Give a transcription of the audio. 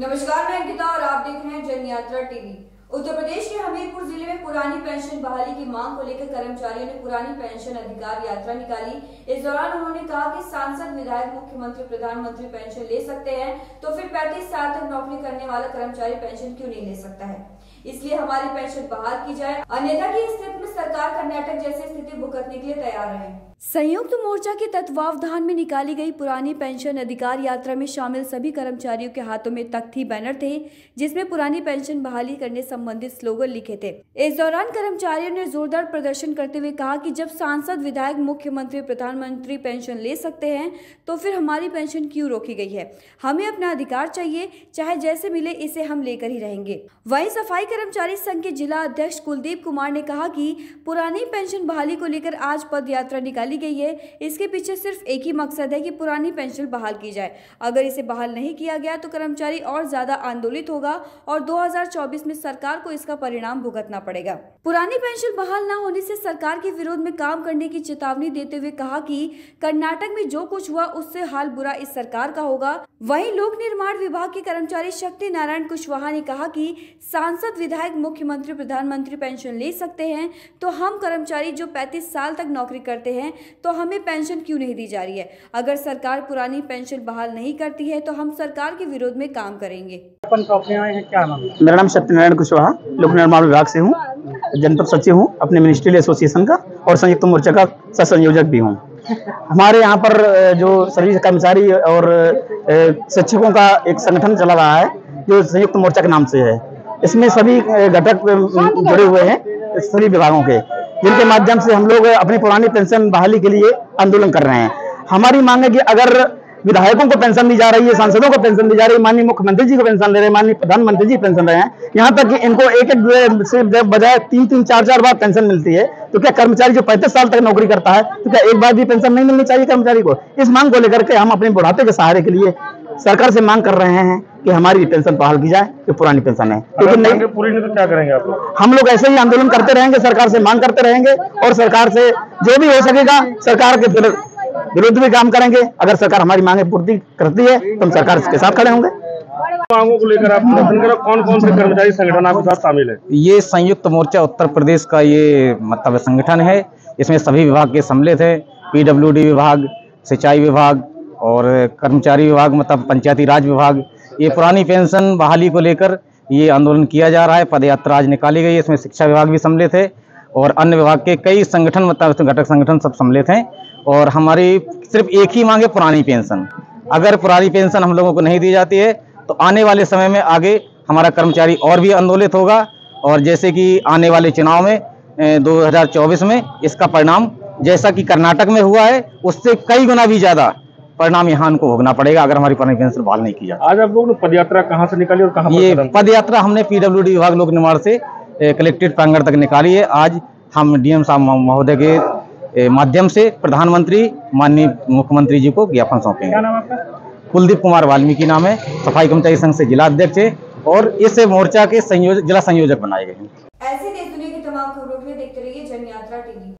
नमस्कार, मैं अंकिता और आप देख रहे हैं जन यात्रा टीवी। उत्तर प्रदेश के हमीरपुर जिले में पुरानी पेंशन बहाली की मांग को लेकर कर्मचारियों ने पुरानी पेंशन अधिकार यात्रा निकाली। इस दौरान उन्होंने कहा कि सांसद, विधायक, मुख्यमंत्री, प्रधानमंत्री पेंशन ले सकते हैं, तो फिर 35 साल तक नौकरी करने वाला कर्मचारी पेंशन क्यों नहीं ले सकता है। इसलिए हमारी पेंशन बहाल की जाए, अन्यथा की स्थिति में सरकार कर्नाटक जैसी स्थिति भुगतने के लिए तैयार है। संयुक्त मोर्चा के तत्वावधान में निकाली गई पुरानी पेंशन अधिकार यात्रा में शामिल सभी कर्मचारियों के हाथों में तख्ती बैनर थे, जिसमें पुरानी पेंशन बहाली करने संबंधित स्लोगन लिखे थे। इस दौरान कर्मचारियों ने जोरदार प्रदर्शन करते हुए कहा कि जब सांसद, विधायक, मुख्यमंत्री, प्रधानमंत्री पेंशन ले सकते हैं, तो फिर हमारी पेंशन क्यों रोकी गई है। हमें अपना अधिकार चाहिए, चाहे जैसे मिले इसे हम लेकर ही रहेंगे। वहीं सफाई कर्मचारी संघ के जिला अध्यक्ष कुलदीप कुमार ने कहा कि पुरानी पेंशन बहाली को लेकर आज पद यात्रा निकाली गई है। इसके पीछे सिर्फ एक ही मकसद है कि पुरानी पेंशन बहाल की जाए। अगर इसे बहाल नहीं किया गया तो कर्मचारी और ज्यादा आंदोलित होगा और 2024 में सरकार को इसका परिणाम भुगतना पड़ेगा। पुरानी पेंशन बहाल न होने से सरकार के विरोध में काम करने की चेतावनी देते हुए कहा कि कर्नाटक में जो कुछ हुआ उससे हाल बुरा इस सरकार का होगा। वहीं लोक निर्माण विभाग के कर्मचारी शक्ति नारायण कुशवाहा ने कहा कि सांसद, विधायक, मुख्यमंत्री, प्रधानमंत्री पेंशन ले सकते हैं, तो हम कर्मचारी जो 35 साल तक नौकरी करते हैं, तो हमें पेंशन क्यों नहीं दी जा रही है। अगर सरकार पुरानी पेंशन बहाल नहीं करती है तो हम सरकार के विरोध में काम करेंगे। क्या नाम? मेरा नाम सत्यनारायण कुशवाहा, लोक निर्माण विभाग से हूँ, जनपद सचिव हूँ अपने मिनिस्ट्रियल एसोसिएशन का और संयुक्त मोर्चा का सह संयोजक भी हूँ। हमारे यहाँ पर जो सभी कर्मचारी और शिक्षकों का एक संगठन चला रहा है जो संयुक्त मोर्चा के नाम से है। इसमें सभी घटक जुड़े हुए हैं सभी विभागों के, जिनके माध्यम से हम लोग अपनी पुरानी पेंशन बहाली के लिए आंदोलन कर रहे हैं। हमारी मांग है कि अगर विधायकों को पेंशन दी जा रही है, सांसदों को पेंशन दी जा रही है, माननीय मुख्यमंत्री जी को पेंशन दे रहे हैं, माननीय प्रधानमंत्री जी पेंशन रहे हैं, यहाँ तक कि इनको एक से बजाय 3-3, 4-4 बार पेंशन मिलती है, तो क्या कर्मचारी जो 35 साल तक नौकरी करता है, तो क्या एक बार भी पेंशन नहीं मिलनी चाहिए कर्मचारी को। इस मांग को लेकर के हम अपने बुढ़ापे के सहारे के लिए सरकार से मांग कर रहे हैं कि हमारी पेंशन बहाल की जाए, जो पुरानी पेंशन है। क्योंकि नहीं पूरी नहीं तो क्या करेंगे आप लोग? हम लोग ऐसे ही आंदोलन करते रहेंगे, सरकार से मांग करते रहेंगे और सरकार से जो भी हो सकेगा सरकार के विरुद्ध भी काम करेंगे। अगर सरकार हमारी मांगे पूर्ति करती है तो हम सरकार के साथ खड़े होंगे। मांगों को लेकर आप कौन कौन से कर्मचारी संगठन आपके साथ शामिल है? ये संयुक्त मोर्चा उत्तर प्रदेश का ये मतलब संगठन है। इसमें सभी विभाग के सम्मिलित है, PWD विभाग, सिंचाई विभाग और कर्मचारी विभाग मतलब पंचायती राज विभाग। ये पुरानी पेंशन बहाली को लेकर ये आंदोलन किया जा रहा है। पद यात्रा आज निकाली गई है। इसमें शिक्षा विभाग भी सम्मिलित है और अन्य विभाग के कई संगठन मतलब घटक संगठन सब सम्मिलित हैं। और हमारी सिर्फ एक ही मांग है, पुरानी पेंशन। अगर पुरानी पेंशन हम लोगों को नहीं दी जाती है तो आने वाले समय में आगे हमारा कर्मचारी और भी आंदोलित होगा और जैसे कि आने वाले चुनाव में 2024 में इसका परिणाम जैसा कि कर्नाटक में हुआ है उससे कई गुना भी ज्यादा परिणाम यहाँ को भोगना पड़ेगा अगर हमारी पुरानी पेंशन बहाल नहीं की जाए। आज आप लोगों ने पद यात्रा कहाँ से निकाली और कहाँ? ये पद यात्रा हमने PWD विभाग लोक निर्माण से कलेक्ट्रेट प्रांगण तक निकाली है। आज हम DM साहब महोदय के माध्यम से प्रधानमंत्री, माननीय मुख्यमंत्री जी को ज्ञापन सौंपेंगे। क्या नाम आपका? कुलदीप कुमार वाल्मीकि नाम है, सफाई कर्मचारी संघ से जिला अध्यक्ष है और इस मोर्चा के जिला संयोजक बनाए गए हैं। ऐसे देश दुनिया की तमाम खबरों के लिए देखते रहिए जन यात्रा टीवी।